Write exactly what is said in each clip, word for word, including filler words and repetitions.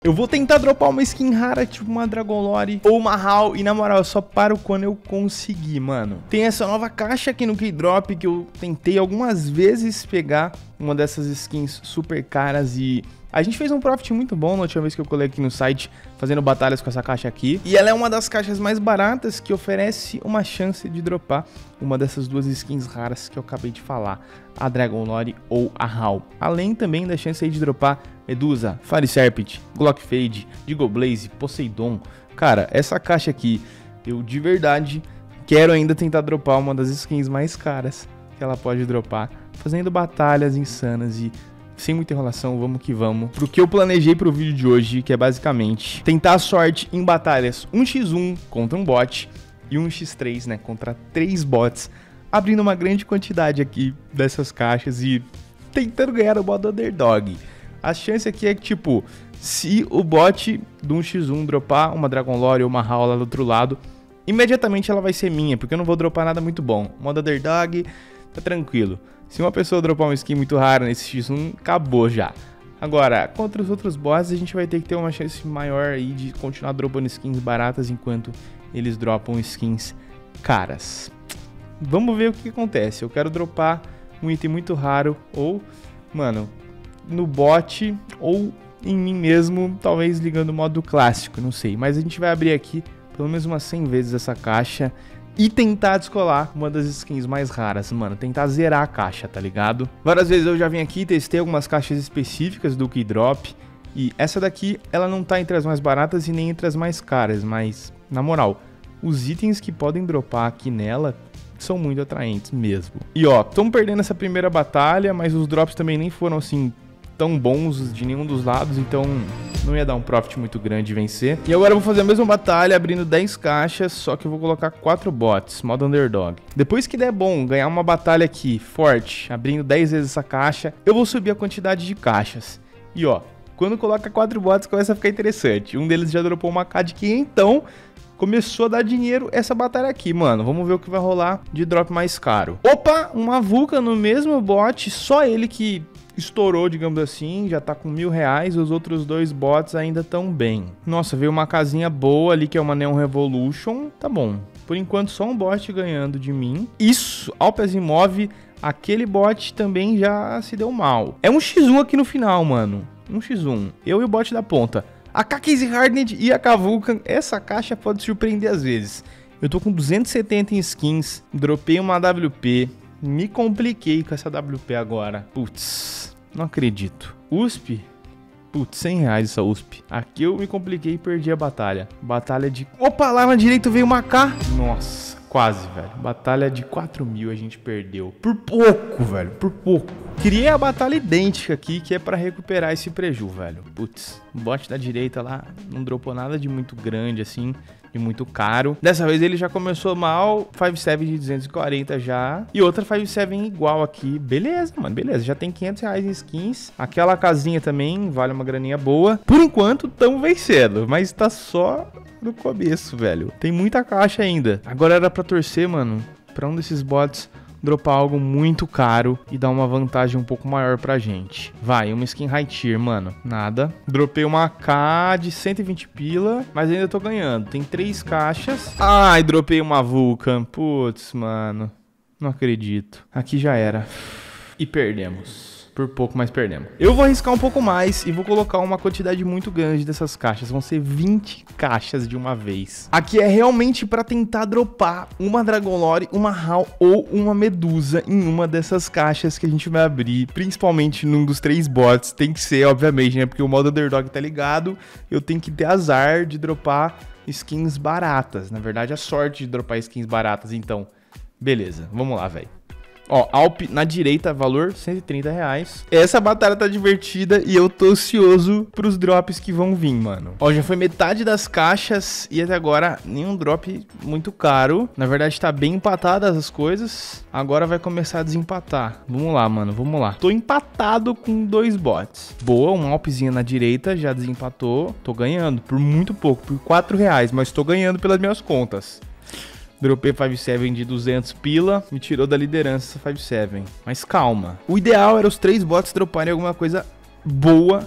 Eu vou tentar dropar uma skin rara, tipo uma Dragon Lore ou uma Hall. E na moral, eu só paro quando eu conseguir, mano. Tem essa nova caixa aqui no Keydrop que eu tentei algumas vezes pegar uma dessas skins super caras e... a gente fez um profit muito bom na última vez que eu colei aqui no site, fazendo batalhas com essa caixa aqui. E ela é uma das caixas mais baratas que oferece uma chance de dropar uma dessas duas skins raras que eu acabei de falar, a Dragon Lore ou a Hall. Além também da chance aí de dropar Medusa, Fire Serpent, Glock Fade, Deagle Blaze, Poseidon. Cara, essa caixa aqui, eu de verdade quero ainda tentar dropar uma das skins mais caras que ela pode dropar, fazendo batalhas insanas e... sem muita enrolação, vamos que vamos pro que eu planejei pro vídeo de hoje, que é basicamente tentar a sorte em batalhas um contra um contra um bot e um contra três, né, contra três bots, abrindo uma grande quantidade aqui dessas caixas e tentando ganhar o modo underdog. A chance aqui é que, tipo, se o bot do um contra um dropar uma Dragon Lore ou uma Hall lá do outro lado, imediatamente ela vai ser minha, porque eu não vou dropar nada muito bom. Modo underdog, tá tranquilo. Se uma pessoa dropar uma skin muito rara nesse X um, acabou já. Agora, contra os outros bots, a gente vai ter que ter uma chance maior aí de continuar dropando skins baratas enquanto eles dropam skins caras. Vamos ver o que acontece. Eu quero dropar um item muito raro ou, mano, no bot ou em mim mesmo, talvez ligando o modo clássico, não sei. Mas a gente vai abrir aqui pelo menos umas cem vezes essa caixa e tentar descolar uma das skins mais raras, mano. Tentar zerar a caixa, tá ligado? Várias vezes eu já vim aqui e testei algumas caixas específicas do Keydrop. E essa daqui, ela não tá entre as mais baratas e nem entre as mais caras. Mas, na moral, os itens que podem dropar aqui nela são muito atraentes mesmo. E ó, estamos perdendo essa primeira batalha, mas os drops também nem foram assim tão bons de nenhum dos lados, então não ia dar um profit muito grande de vencer. E agora eu vou fazer a mesma batalha, abrindo dez caixas, só que eu vou colocar quatro bots, modo underdog. Depois que der bom ganhar uma batalha aqui, forte, abrindo dez vezes essa caixa, eu vou subir a quantidade de caixas. E ó, quando coloca quatro bots começa a ficar interessante. Um deles já dropou uma K de quinhentos, então começou a dar dinheiro essa batalha aqui, mano. Vamos ver o que vai rolar de drop mais caro. Opa, uma Vulcan no mesmo bot, só ele que estourou, digamos assim, já tá com mil reais. Os outros dois bots ainda tão bem. Nossa, veio uma casinha boa ali, que é uma Neon Revolution. Tá bom. Por enquanto, só um bot ganhando de mim. Isso, Alpesimov, aquele bot também já se deu mal. É um X um aqui no final, mano. Um X um. Eu e o bot da ponta. A K quinze Hardened e a K Vulcan. Essa caixa pode surpreender às vezes. Eu tô com duzentos e setenta em skins. Dropei uma A W P. Me compliquei com essa A W P agora. Putz, não acredito. U S P? Putz, cem reais essa U S P. Aqui eu me compliquei e perdi a batalha. Batalha de... Opa, lá na direita veio uma K. Nossa, quase, velho. Batalha de quatro mil a gente perdeu. Por pouco, velho, por pouco. Criei a batalha idêntica aqui, que é pra recuperar esse preju, velho. Putz, o bot da direita lá não dropou nada de muito grande, assim, de muito caro. Dessa vez ele já começou mal, cinco sete de duzentos e quarenta já. E outra cinco sete igual aqui. Beleza, mano, beleza. Já tem quinhentos reais em skins. Aquela casinha também vale uma graninha boa. Por enquanto, tamo vencendo, mas tá só no começo, velho. Tem muita caixa ainda. Agora era pra torcer, mano, pra um desses bots dropar algo muito caro e dar uma vantagem um pouco maior pra gente. Vai, uma skin high tier, mano. Nada. Dropei uma K de cento e vinte pila, mas ainda tô ganhando. Tem três caixas. Ai, dropei uma Vulcan. Putz, mano. Não acredito. Aqui já era. E perdemos. Por pouco, mas perdemos. Eu vou arriscar um pouco mais e vou colocar uma quantidade muito grande dessas caixas. Vão ser vinte caixas de uma vez. Aqui é realmente pra tentar dropar uma Dragon Lore, uma Hall ou uma Medusa em uma dessas caixas que a gente vai abrir. Principalmente num dos três bots. Tem que ser, obviamente, né? Porque o modo underdog tá ligado. Eu tenho que ter azar de dropar skins baratas. Na verdade, a sorte de dropar skins baratas. Então, beleza. Vamos lá, velho. Ó, Alp na direita, valor cento e trinta reais. Essa batalha tá divertida e eu tô ansioso pros drops que vão vir, mano. Ó, já foi metade das caixas e até agora nenhum drop muito caro. Na verdade tá bem empatadas as coisas. Agora vai começar a desempatar. Vamos lá, mano, vamos lá. Tô empatado com dois bots. Boa, uma Alpzinha na direita já desempatou. Tô ganhando por muito pouco, por quatro reais, mas tô ganhando pelas minhas contas. Dropei cinco sete de duzentos pila, me tirou da liderança cinco sete. Mas calma. O ideal era os três bots droparem alguma coisa boa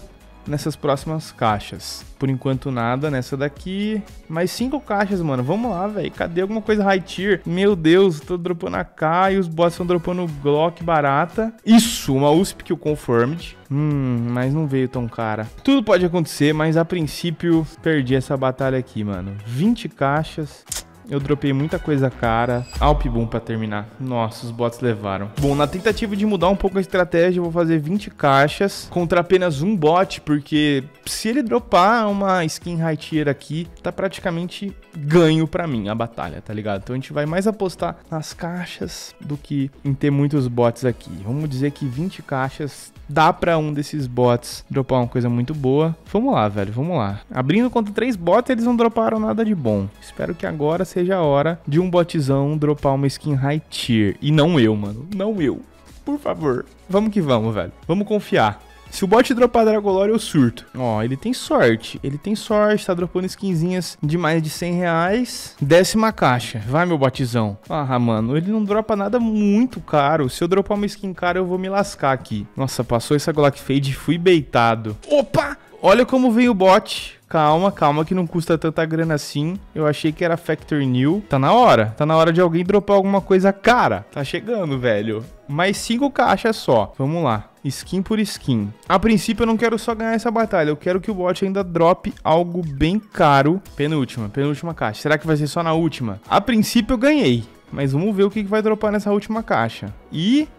nessas próximas caixas. Por enquanto nada nessa daqui. Mais cinco caixas, mano. Vamos lá, velho. Cadê alguma coisa high tier? Meu Deus, tô dropando a K e os bots estão dropando Glock barata. Isso, uma U S P que o Confirmed. Hum, mas não veio tão cara. Tudo pode acontecer, mas a princípio perdi essa batalha aqui, mano. vinte caixas. Eu dropei muita coisa cara. Alp Boom pra terminar. Nossa, os bots levaram. Bom, na tentativa de mudar um pouco a estratégia, eu vou fazer vinte caixas contra apenas um bot, porque se ele dropar uma skin high tier aqui, tá praticamente ganho pra mim a batalha, tá ligado? Então a gente vai mais apostar nas caixas do que em ter muitos bots aqui. Vamos dizer que vinte caixas dá pra um desses bots dropar uma coisa muito boa. Vamos lá, velho, vamos lá. Abrindo contra três bots, eles não droparam nada de bom. Espero que agora seja a hora de um botzão dropar uma skin high tier. E não eu, mano. Não eu. Por favor. Vamos que vamos, velho. Vamos confiar. Se o bot dropar Dragolore, eu surto. Ó, ele tem sorte. Ele tem sorte, tá dropando skinzinhas de mais de cem reais. Décima caixa. Vai, meu botzão. Ah, mano, ele não dropa nada muito caro. Se eu dropar uma skin cara, eu vou me lascar aqui. Nossa, passou essa Glock Fade e fui beitado. Opa! Olha como veio o bot. Calma, calma, que não custa tanta grana assim. Eu achei que era Factor New. Tá na hora. Tá na hora de alguém dropar alguma coisa cara. Tá chegando, velho. Mais cinco caixas só. Vamos lá. Skin por skin. A princípio eu não quero só ganhar essa batalha. Eu quero que o bot ainda drope algo bem caro. Penúltima, penúltima caixa. Será que vai ser só na última? A princípio eu ganhei. Mas vamos ver o que vai dropar nessa última caixa. E...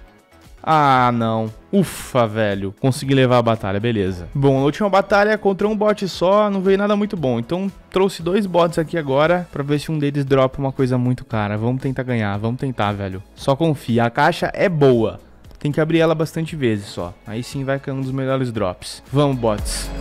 ah, não. Ufa, velho. Consegui levar a batalha, beleza. Bom, na última batalha contra um bot só, não veio nada muito bom. Então, trouxe dois bots aqui agora pra ver se um deles dropa uma coisa muito cara. Vamos tentar ganhar, vamos tentar, velho. Só confia, a caixa é boa. Tem que abrir ela bastante vezes só. Aí sim vai cair um dos melhores drops. Vamos, bots.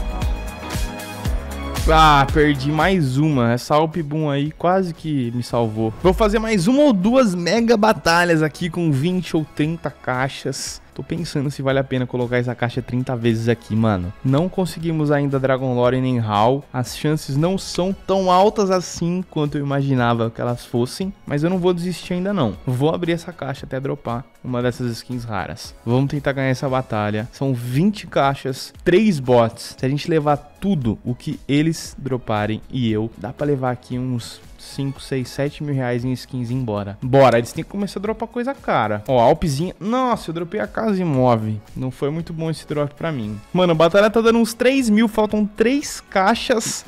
Ah, perdi mais uma. Essa Alp Boom aí quase que me salvou. Vou fazer mais uma ou duas mega batalhas aqui com vinte ou trinta caixas. Tô pensando se vale a pena colocar essa caixa trinta vezes aqui, mano. Não conseguimos ainda Dragonlore nem Hall. As chances não são tão altas assim quanto eu imaginava que elas fossem. Mas eu não vou desistir ainda não. Vou abrir essa caixa até dropar uma dessas skins raras. Vamos tentar ganhar essa batalha. São vinte caixas, três bots. Se a gente levar tudo o que eles droparem e eu, dá pra levar aqui uns... cinco, seis, sete mil reais em skins embora. Bora, eles têm que começar a dropar coisa cara. Ó, a Alpzinha. Nossa, eu dropei a Casa Imóvel. Não foi muito bom esse drop pra mim. Mano, a batalha tá dando uns três mil. Faltam três caixas.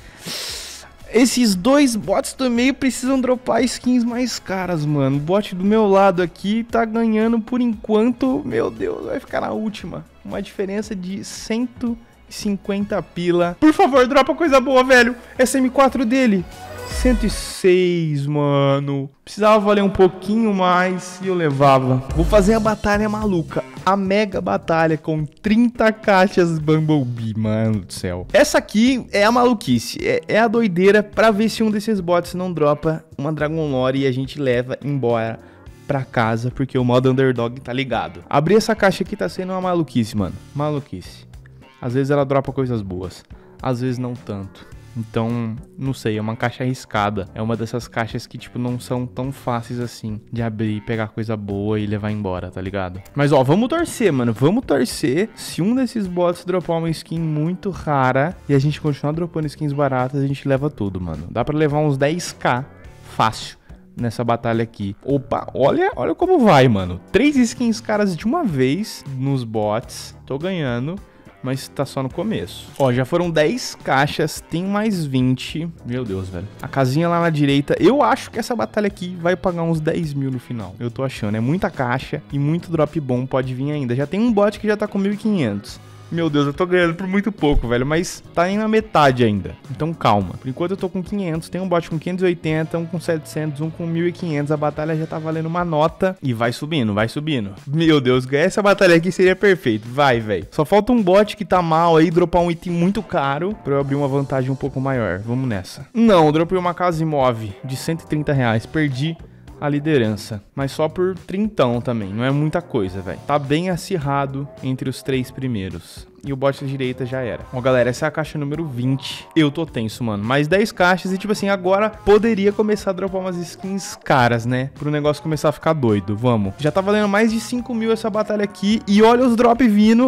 Esses dois bots do meio precisam dropar skins mais caras, mano. O bot do meu lado aqui tá ganhando por enquanto. Meu Deus, vai ficar na última. Uma diferença de cento e cinquenta pila. Por favor, dropa coisa boa, velho. Essa M quatro dele. cento e seis, mano. Precisava valer um pouquinho mais e eu levava. Vou fazer a batalha maluca. A mega batalha com trinta caixas Bumblebee, mano do céu. Essa aqui é a maluquice. É, é a doideira pra ver se um desses bots não dropa uma Dragonlore e a gente leva embora pra casa, porque o modo Underdog tá ligado. Abrir essa caixa aqui tá sendo uma maluquice, mano. Maluquice. Às vezes ela dropa coisas boas. Às vezes não tanto. Então, não sei, é uma caixa arriscada. É uma dessas caixas que, tipo, não são tão fáceis assim de abrir, pegar coisa boa e levar embora, tá ligado? Mas, ó, vamos torcer, mano. Vamos torcer. Se um desses bots dropar uma skin muito rara e a gente continuar dropando skins baratas, a gente leva tudo, mano. Dá pra levar uns dez k fácil nessa batalha aqui. Opa, olha, olha como vai, mano. Três skins caras de uma vez nos bots. Tô ganhando. Mas tá só no começo. Ó, já foram dez caixas, tem mais vinte. Meu Deus, velho. A casinha lá na direita, eu acho que essa batalha aqui vai pagar uns dez mil no final. Eu tô achando, é muita caixa e muito drop bom pode vir ainda. Já tem um bot que já tá com mil e quinhentos. Meu Deus, eu tô ganhando por muito pouco, velho, mas tá nem na metade ainda. Então calma. Por enquanto eu tô com quinhentos, tem um bot com quinhentos e oitenta, um com setecentos, um com mil e quinhentos. A batalha já tá valendo uma nota e vai subindo, vai subindo. Meu Deus, ganhar essa batalha aqui seria perfeito. Vai, velho. Só falta um bot que tá mal aí, dropar um item muito caro pra eu abrir uma vantagem um pouco maior. Vamos nessa. Não, eu dropei uma Casa Imóvel de cento e trinta reais. Perdi a liderança, mas só por trintão também, não é muita coisa, velho. Tá bem acirrado entre os três primeiros. E o bot da direita já era. Ó, galera, essa é a caixa número vinte. Eu tô tenso, mano. Mais dez caixas e, tipo assim, agora poderia começar a dropar umas skins caras, né? Pro negócio começar a ficar doido. Vamos. Já tá valendo mais de cinco mil essa batalha aqui. E olha os drops vindo.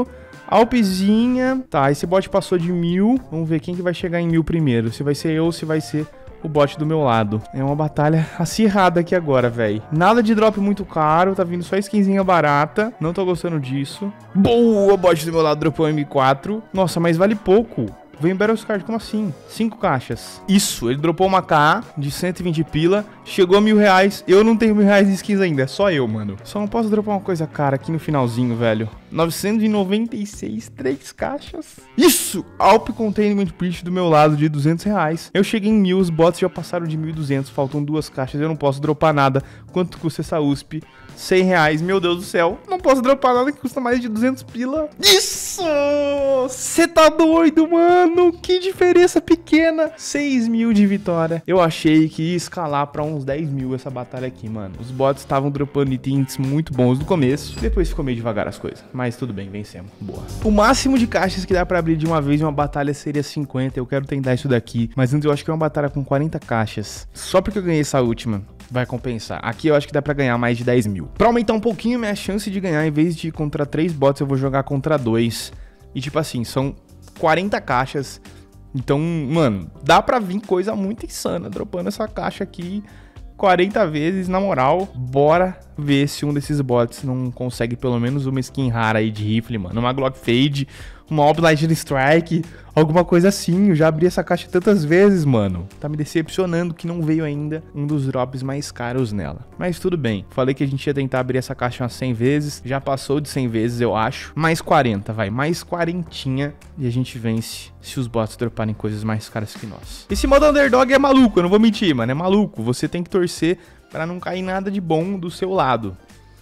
Alpezinha. Tá, esse bot passou de mil. Vamos ver quem que vai chegar em mil primeiro. Se vai ser eu ou se vai ser o bot do meu lado. É uma batalha acirrada aqui agora, velho. Nada de drop muito caro. Tá vindo só skinzinha barata. Não tô gostando disso. Boa, o bot do meu lado dropou M quatro. Nossa, mas vale pouco. Vem Battle Card, como assim? Cinco caixas. Isso, ele dropou uma K de cento e vinte pila. Chegou a mil reais. Eu não tenho mil reais de skins ainda. É só eu, mano. Só não posso dropar uma coisa cara aqui no finalzinho, velho. novecentos e noventa e seis, três caixas. Isso! Alp Containment Breach do meu lado de duzentos reais. Eu cheguei em mil, os bots já passaram de mil e duzentos. Faltam duas caixas, eu não posso dropar nada. Quanto custa essa U S P? cem reais, meu Deus do céu. Não posso dropar nada que custa mais de duzentos pila. Isso! Você tá doido, mano? Que diferença pequena. seis mil de vitória. Eu achei que ia escalar pra uns dez mil essa batalha aqui, mano. Os bots estavam dropando itens muito bons no começo. Depois ficou meio devagar as coisas. Mas tudo bem, vencemos. Boa. O máximo de caixas que dá pra abrir de uma vez em uma batalha seria cinquenta. Eu quero tentar isso daqui. Mas antes eu acho que é uma batalha com quarenta caixas. Só porque eu ganhei essa última vai compensar. Aqui eu acho que dá pra ganhar mais de dez mil. Pra aumentar um pouquinho minha chance de ganhar, em vez de ir contra três bots, eu vou jogar contra dois. E tipo assim, são quarenta caixas. Então, mano, dá pra vir coisa muito insana dropando essa caixa aqui quarenta vezes, na moral. Bora ver se um desses bots não consegue pelo menos uma skin rara aí de rifle, mano. Uma Glock Fade, uma Op Lightning Strike, alguma coisa assim. Eu já abri essa caixa tantas vezes, mano. Tá me decepcionando que não veio ainda um dos drops mais caros nela. Mas tudo bem. Falei que a gente ia tentar abrir essa caixa umas cem vezes. Já passou de cem vezes, eu acho. Mais quarenta, vai. Mais quarentinha. E a gente vence se os bots droparem coisas mais caras que nós. Esse modo underdog é maluco, eu não vou mentir, mano. É maluco. Você tem que torcer pra não cair nada de bom do seu lado.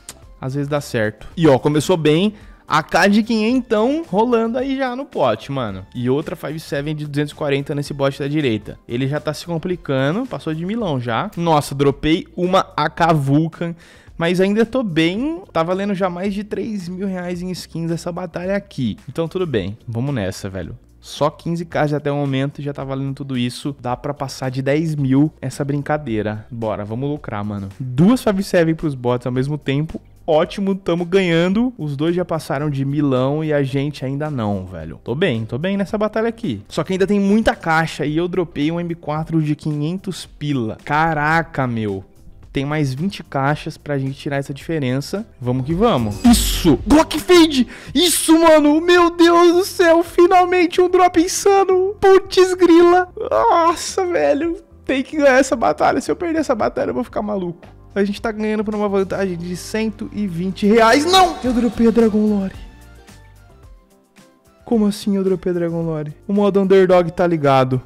Às vezes dá certo. E ó, começou bem. A K de quinhentos, então, rolando aí já no pote, mano. E outra cinco sete de duzentos e quarenta nesse bot da direita. Ele já tá se complicando. Passou de milão já. Nossa, dropei uma A K Vulcan. Mas ainda tô bem. Tá valendo já mais de três mil reais em skins essa batalha aqui. Então tudo bem. Vamos nessa, velho. Só quinze k até o momento, já tá valendo tudo isso. Dá pra passar de dez mil essa brincadeira. Bora, vamos lucrar, mano. Duas cinco sete pros bots ao mesmo tempo. Ótimo, tamo ganhando. Os dois já passaram de milão e a gente ainda não, velho. Tô bem, tô bem nessa batalha aqui. Só que ainda tem muita caixa e eu dropei um M quatro de quinhentos pila. Caraca, meu. Tem mais vinte caixas pra gente tirar essa diferença. Vamos que vamos. Isso! Glock Fade! Isso, mano! Meu Deus do céu! Finalmente um drop insano! Putz grila! Nossa, velho! Tem que ganhar essa batalha. Se eu perder essa batalha, eu vou ficar maluco. A gente tá ganhando por uma vantagem de cento e vinte reais. Não! Eu dropei a Dragon Lore. Como assim eu dropei a Dragon Lore? O modo underdog tá ligado.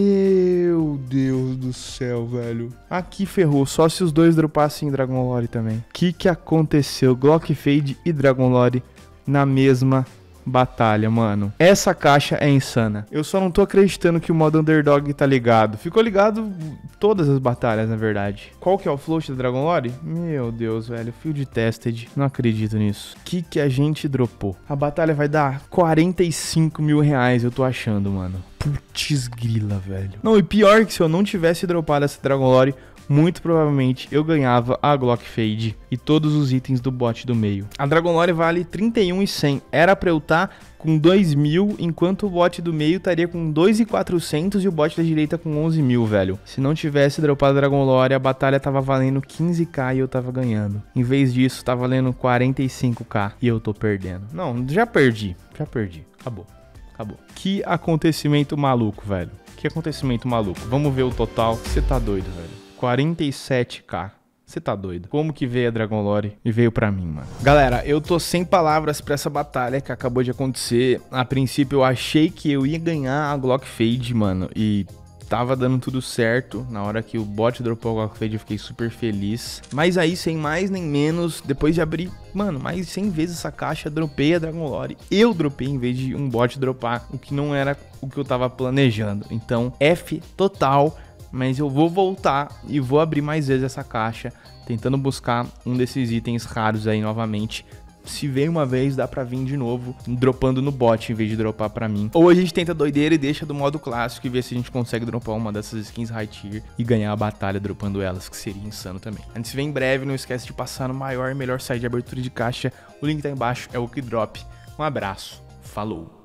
Meu Deus do céu, velho. Aqui ferrou. Só se os dois dropassem Dragon Lore também. O que que aconteceu? Glock Fade e Dragon Lore na mesma batalha, mano. Essa caixa é insana. Eu só não tô acreditando que o modo underdog tá ligado. Ficou ligado todas as batalhas, na verdade. Qual que é o float da Dragon Lore? Meu Deus, velho. Field Tested. Não acredito nisso. O que que a gente dropou? A batalha vai dar quarenta e cinco mil reais, eu tô achando, mano. Putz grila, velho. Não, e pior que se eu não tivesse dropado essa Dragon Lore, muito provavelmente eu ganhava a Glock Fade e todos os itens do bot do meio. A Dragon Lore vale trinta e um mil e cem. Era pra eu estar com dois mil, enquanto o bot do meio estaria com dois mil e quatrocentos e o bot da direita com onze mil, velho. Se não tivesse dropado a Dragon Lore, a batalha tava valendo quinze k e eu tava ganhando. Em vez disso, tá valendo quarenta e cinco k e eu tô perdendo. Não, já perdi. Já perdi. Acabou. Acabou. Que acontecimento maluco, velho. Que acontecimento maluco. Vamos ver o total. Você tá doido, velho. quarenta e sete k. Você tá doido? Como que veio a Dragon Lore e veio pra mim, mano? Galera, eu tô sem palavras pra essa batalha que acabou de acontecer. A princípio eu achei que eu ia ganhar a Glock Fade, mano. E tava dando tudo certo. Na hora que o bot dropou a Glock Fade eu fiquei super feliz. Mas aí, sem mais nem menos, depois de abrir, mano, mais de cem vezes essa caixa, dropei a Dragon Lore. Eu dropei em vez de um bot dropar, o que não era o que eu tava planejando. Então, F total. Mas eu vou voltar e vou abrir mais vezes essa caixa, tentando buscar um desses itens raros aí novamente. Se veio uma vez, dá pra vir de novo, dropando no bot em vez de dropar pra mim. Ou a gente tenta doideira e deixa do modo clássico e vê se a gente consegue dropar uma dessas skins high tier e ganhar a batalha dropando elas, que seria insano também. A gente se vê em breve, não esquece de passar no maior e melhor site de abertura de caixa. O link tá embaixo, é o Okidrop. Um abraço, Falou!